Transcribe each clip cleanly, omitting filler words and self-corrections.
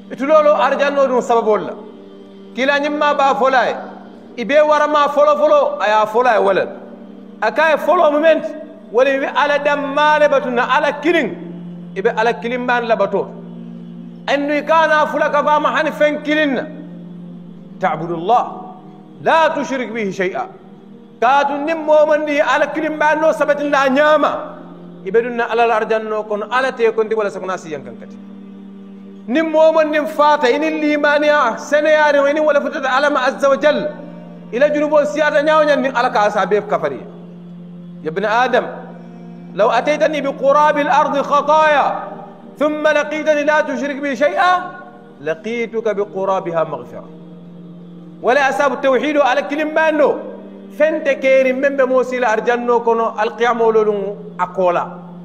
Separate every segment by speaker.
Speaker 1: itulolo arjanno dum sababol kila nyimma ba folay ibe warama folo aya folay wala akay folo moment wala ibe ala dammale batuna ala kilin ibe ala kilin ban la bato annu kana fulaka ba ma han fen kilin ta'budu allah la tushrik bihi shay'a katu nimmo mandi ala kilin ban no sabatin la nyama ibe dunna ala arjanno kono ala te kondi wala sakuna siyan kankati nimmo mandi fata inil limaniya senayari wani wala futata alama azza wa jalla ila junubon siyata nyawnya ni ala ka asabe kafari يا ابن آدم لو أتيتني بقراب الأرض خطايا ثم لقيتني لا تشرك بي شيئا لقيتك بقرابها مغفرة ولا أساب التوحيد على كلمة أنه فانت كيري من بموسيل أرجنو كنو القيام ولولون أقولا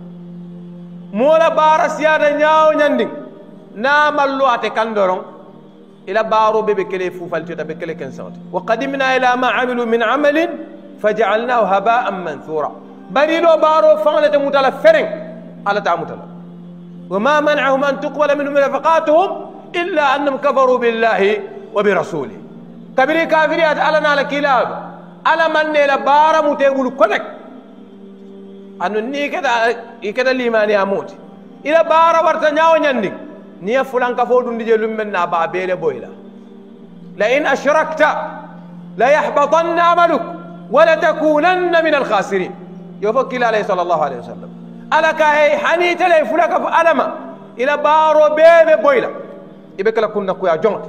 Speaker 1: مولا بارس يادا نياو نياندين نام اللو أتكندرون إلى بارو ببكلي فوفالتو بكلي كنسوت وقدمنا إلى ما عملوا من عمل فجعلناه هباء منثورا بريلو بارو فانلة متلا فرن على تعمتلا وما منعهم أن تقبل منهم نفقاتهم إلا أنهم كفروا بالله وبرسوله كبير كافريات ألنا على كلاب ألا من نيلا بارا متقول كنك أنه ني كده الإيمان يموت إلى بارا ورتنياو نيندك نيا فلان كفودون دي جلوم من نابا بيلي بويلا لئن أشركت لا يحبطن عملك ولا تكونن من الخاسرين يوفق عليه صلى الله عليه وسلم ألا كهي حنيت لي فلك فألما إلى بارو بيبي بويلا يبقى لكنا كويا جونت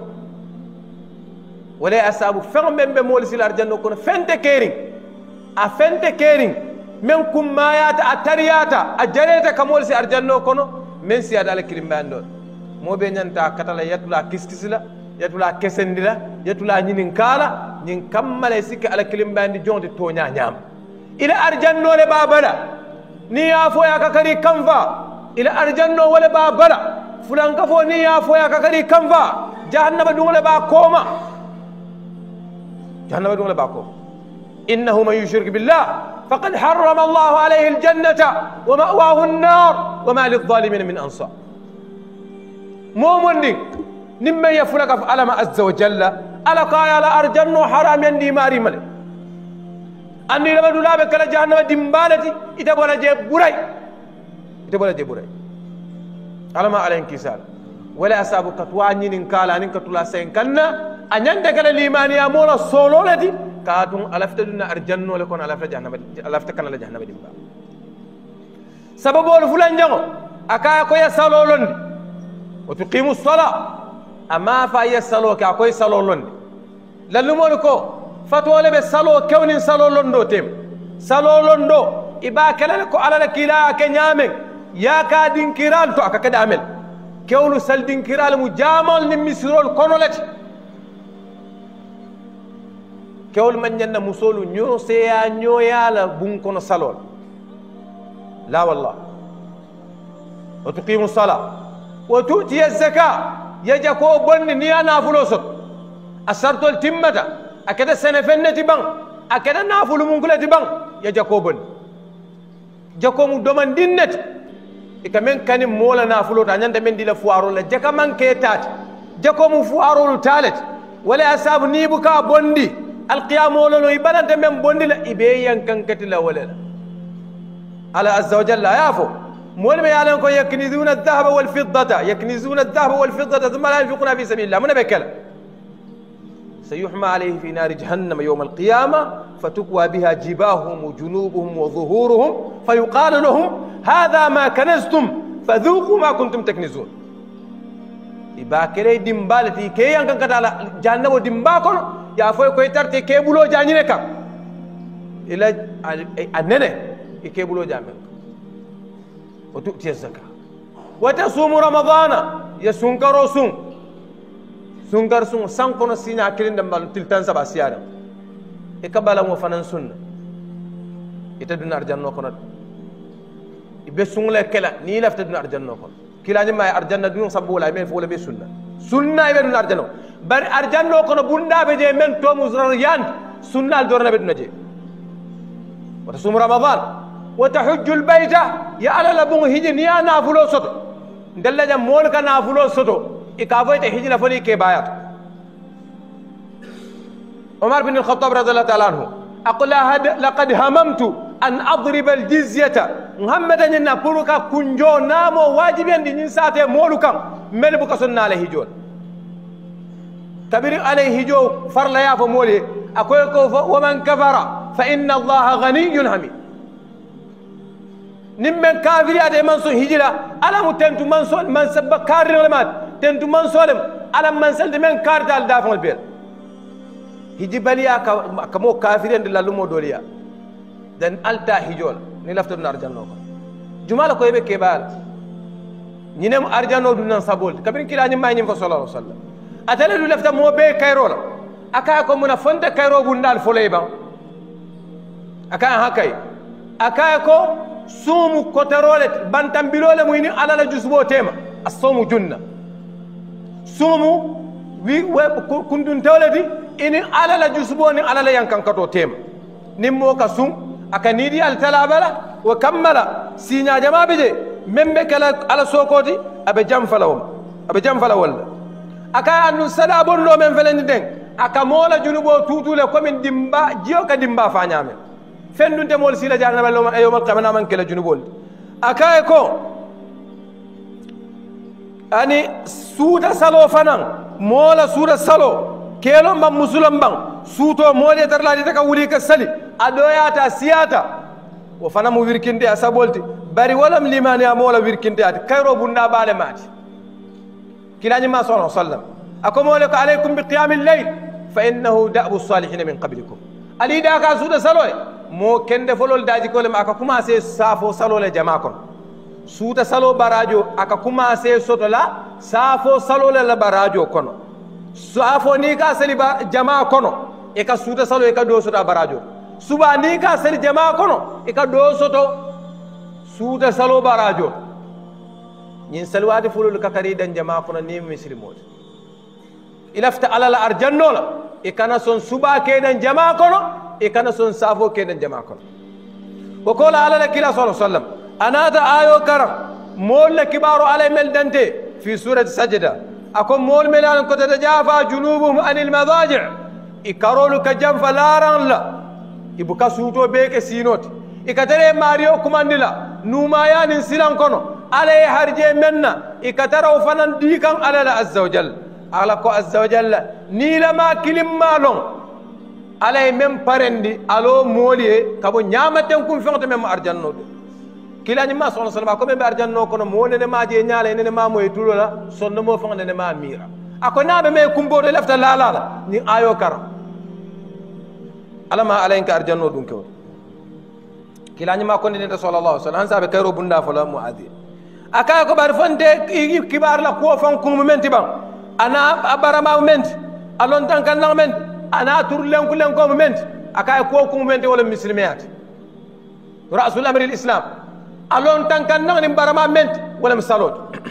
Speaker 1: ولا أسابو فهم من بمولس الأرجان نكون فنت كيرين أفنت كيرين منكم ما يات أترياتا أجريتا كمولس الأرجان نكون من سيادة الكلمة دول مو بينتا كتلا يطلع كيسكسلا يطلع كسندلا يطلع نينكالا نين كمل يسك على كلمة دي جون دي تونيا نيام إلى أرجانو لبابلا نيافو يا ككري كمفا إلى أرجانو ولا بابلا فلان كفو نيافو يا ككري كمفا جهنم دون لبا كوما جهنم دون لبا كوما إنه من يشرك بالله فقد حرم الله عليه الجنة ومأواه النار وما للظالمين من أنصار مومن نمن يفلك فعلم عز وجل ألا قايا لا أرجنو حرام يندي ماري ملي أني لما دولا بكلا جهنم دمبالتي إتبولا جيب براي على ما على انكسار ولا أسابو كتواني ننكالا ننكتولا سينكنا أن يندك الإيمان يامونا الصولولتي كاتون ألفتدنا أرجنو لكون ألفتكنا لجهنم دمبال سببو الفلان جانو أكايا كويا سالولون وتقيموا الصلاة أما فاي سالو كأكوي سالولون للمونكو فتوى لبي سالو كون سالولون دو تيم سالولون دو إبا كلالكو على الكلا كنيامن يا كادين كيرال تو أكا كده عمل كونو سالدين كيرال مجامل نمسيرول كونولت كول من ينا مسولو نيو سيا نيو يالا بونكونو سالول لا والله وتقيموا الصلاة وتؤتي الزكاة يجاكو بن نيانا فلوسك أسرت التمة أكدا سنفنة بان أكدا نافل منقلة بان يجاكو بن جاكو مدومن دينت إكمن كان مولا نافلو تانيان تمن دي لفوارو لجاكا من كيتات جاكو مفوارو لتالت ولا أساب نيبكا بندي القيام ولو يبانا تمن بندي لإبيان كان كتلا ولا على عز وجل يافو مول ما يعلم كو يكنزون الذهب والفضة ثم لا ينفقونها في سبيل الله من بكلا سيحمى عليه في نار جهنم يوم القيامة فتكوى بها جباههم وجنوبهم وظهورهم فيقال لهم هذا ما كنزتم فذوقوا ما كنتم تكنزون إباكري دمبالتي كي ينكن كتالا جهنم ودمباكم يا فوي كوي ترتي كي بلو جانينكا إلى أنني كي بلو جامنك وتؤتي الزكاة وتصوم رمضان يسنكر سن سنكر سن سنكون سينا كلين دمبال تلتان سبع سيارة إكبالا وفنان سن إتدون أرجان كونت يبسون لك كلا نيلا فتدون أرجان كون كلا نما أرجان دون سبولا يمين فولا بسنة سنة يبدون أرجان بر أرجان كون بوندا بجي من توم وزريان سنة الدورنا بدون جي وتصوم رمضان وتحج البيت يا على لبون هجن يا نافلو سوتو دلجا مولك نافلو سوتو إكافويت هجرة فلي كبايات عمر بن الخطاب رضي الله تعالى عنه أقول لقد هممت أن أضرب الجزية محمد أن بروكا كنجو نامو واجبين دي نساتي مولوكا ملبوكا سنة عليه جول كبير عليه جو فرلا يا فمولي أقول ومن كفر فإن الله غني حميد نمن كافر يا منصور هجرة على متنتو منصور من سب كارن لمات تنتو منصور على من سلت من كاردال دافع البير هجي باليا كمو كافرين دلالو دوليا دن ألتا هجول نلفت من أرجانو جمالة كويبه كبار نينم أرجانو دون سابول كبير كلا نما ينفع صلى الله عليه وسلم أتلا لفت مو بي كايرولا أكاكو من فند كايرو بندال فوليبا أكا هكاي أكاكو سومو كوترولت بانتام بلولة مويني على الجسبو تيما الصوم جنة سومو كندون تولدي إني على الجسبو ني على ينكن كتو تيما نمو كسوم أكنيدي التلابلا وكمل سينا جما بيجي ممبك على سوكوتي أبي جام فلا ولا أكا أنو سدا بولو من فلن دين أكا مولا جنوبو توتو لكم دمبا جيو كدمبا فانيامي فندون تمول سيلا جانا بلوم يوم القيامة من كلا جنوبول أكايكو أني سودا سالو فنان مولا سودا سالو كيلوم بام مسلم بام سوتو مولي ترلا دي تكا ولي كسالي أدوياتا سياتا وفنا مو ويركندي أسابولتي باري ولم لمن يا مولا ويركندي كيرو بنا بالمات كلا نما صلى الله عليه وسلم أكو مولك عليكم بقيام الليل فإنه دأب الصالحين من قبلكم ألي داكا سودا سالو mo kende folol daji kolem aka commencé safo salo le jama kon suuta salo barajo aka commencé soto la safo salo le barajo kono safo ni ka sali jama kono e ka suuta salo e ka do soto barajo suba ni ka sali jama kono e ka do soto suuta salo barajo nyin salwati folol ka kari dan jama kono ni muslimot ilafta ala la arjanno la e kana son suba ke dan jama kono إكنا سون سافو كيدن جماعكم وقال على الكلا صلى الله عليه وسلم أنا هذا آيو كرم مول كبار على ملدنتي في سورة السجدة أكون مول ملان كنت تتجافى جنوبهم عن المضاجع إكارولو كجنف لاران لا إبكا سوتو بيك سينوت إكتري ماريو كماندلا نومايان سيلان كونو على هرجي منا إكترو فنان ديكان على الله عز وجل على كو عز وجل نيلا ما كلم مالون على مم برندي على موليه كابو نيامتن كم فيهم تمام أرجانو كلا نما صلى الله عليه وسلم أكو مم أرجانو كنا مولى نما جي نيالة نما موي تولا صن مو فيهم نما ميرا أكو نام مم كمبور لفت لا ني آيو كرم على ما على إنك أرجانو دون كور كلا نما كنا نتا صلى الله عليه وسلم هنسا بكيرو بندا فلا معادي أكاكو بعرفن ده كبار لا قوة فان كم من تبان أنا أبرما من ألون تانكن من أنا ترلم كلهم كومنت أكاي كومنت ولا مسلمات رأس الأمر الإسلام ألون تنكنا نبرما منت ولا مسالوت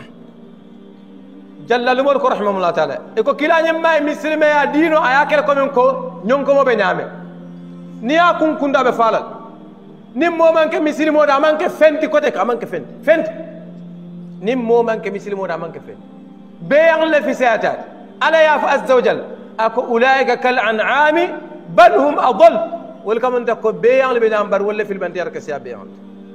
Speaker 1: جل الملك رحمه الله تعالى إكو كلا نما مسلمات دينو أياكل كومنكو نيونكو بنيامه نيا كوندا بفعل نمو مانك مسلمو دا مانك فنت كوتك مانك فنت نمو مانك مسلمو دا مانك فنت بيان لفساتات على يا عز وجل أكو أولئك كالأنعام بل هم أضل ولكم أنت كبيان لبنامبر ولا في البندير كسيا بيان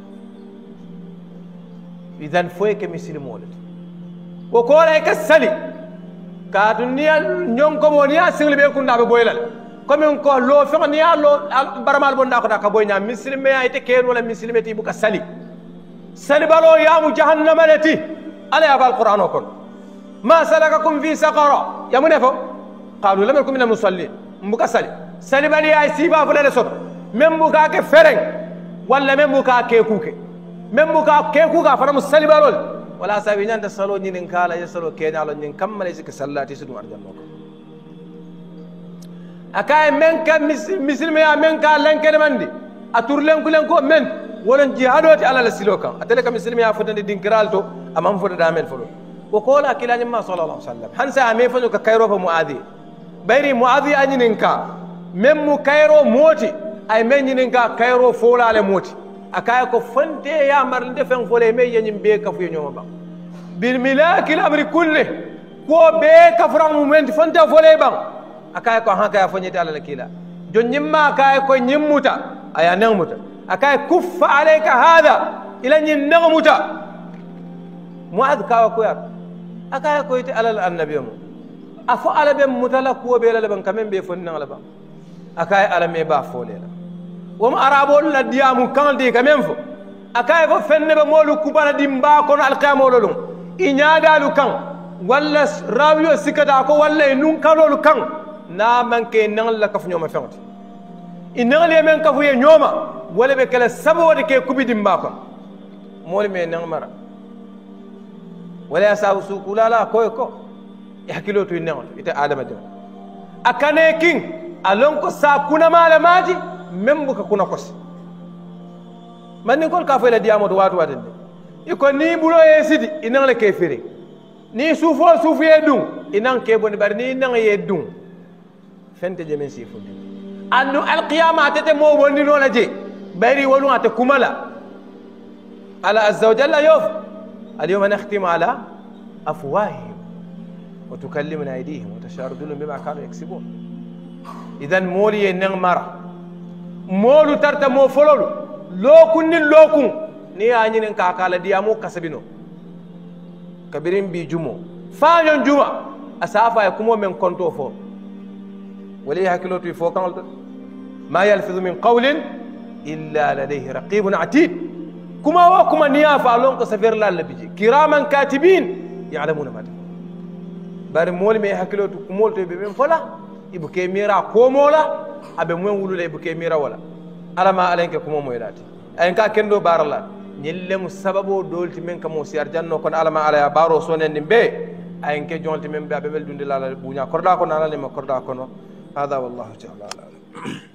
Speaker 1: إذن فويك مثل مولد وقول هيك السلي كادنيا نيونكم ونيا سيل بيكون نابي بويلال كم ينكو لو فنيا لو برمال بندا كدا كبوينا مسلم يا يتكين ولا مسلم يتيبوك السلي سلي بالو يا جهنم التي على أبا القرآن وكن ما سلككم في سقر يا منافق قالوا لم يكن من المصلين مبكا سالي بالي اي سيبا فلا صوت ميم بوكا كفرن ولا ميم بوكا كيكوك ميم بوكا كيكوكا فنا مسالي بالول ولا سابينا انت صلو نين كالا يسلو كينا لو نين كمل يسك صلاتي سدو ارجانو اكاي من كان مسلم يا من كان لن كلمندي اتور لن كلن كو من ولن جهادوتي على السلوكا اتلك مسلم يا فتن دينكرالتو امام فود دامل فلو وقول كلا نما صلى الله عليه وسلم حنسا امي فنو كايرو فمعاذي بيري معاذي أنينكا مم كايرو موتي أي من ينكا كايرو فولا على موتي أكايكو فنتي يا مرلند فن فولا مي ينبيك في يوم با بالملاك الأمر كله ko be kafra moment fonta fole bang akay ko hanka ya fonyete ala lakila jon nyimma kay ko nyimmuta aya nangmuta akay kuffa alayka hada ila nyin nangmuta muad kawa ko ya akay ko ite ala annabi mu afu ala be mutala ko be la ban kamen be fonni ala ba akay ala me ba fole la wom arabo la diamu kaldi kamen fo akay fo fenne be molu kubana dimba kono alqiyamo lolum iñaadalu kan walla rawiyo sikata ko walla nun kalolu kan na manke nan la kafu ñoma fewti inal ye men kafu ye ñoma wala be kala sabo de ke kubi dimba ko mol me nan mara wala ya sawu sukula la ko hakilo to nan ite adama de akane king alon ko sa kuna mala maji membu ka kuna kosi man ni kol ka fa la diamo to watu watande iko ni bulo ye sidi inan le kefiri ni sufo sufu ye dum inan ke boni bar ni inan ye dum fente je men sifu annu alqiyama tete mo wonni no la je bari wonu ata kumala ala azza wa jalla yuf اليوم نختم على افواههم وتكلمنا ايديهم وتشهد ارجلهم بما كانوا يكسبون اذا مولي نغمر مولو ترتا مو فلولو لوكن لوكن ni ya nyinin ka kala diamu kasabino kabirin bi jumo fanyon juma asafa ya kumo men konto fo wali hakilotu fo kan ma yalfizu min qawlin illa ladayhi raqibun atid kuma wa kuma niya fa lon ko safir la labiji kiraman katibin ya'lamuna ma bari mol me hakilotu kumol to be men fola ibuke mira ko mola abe mwen wulule ibuke mira wala alama alenke kuma moylati en ka kendo barala ñillemu sababo dolti men kamo si arjanno kon alama ala ya baro sonen be ayen ke jonti men be abel dundi la buña korda ko nana le ma korda kono hada wallahu ta'ala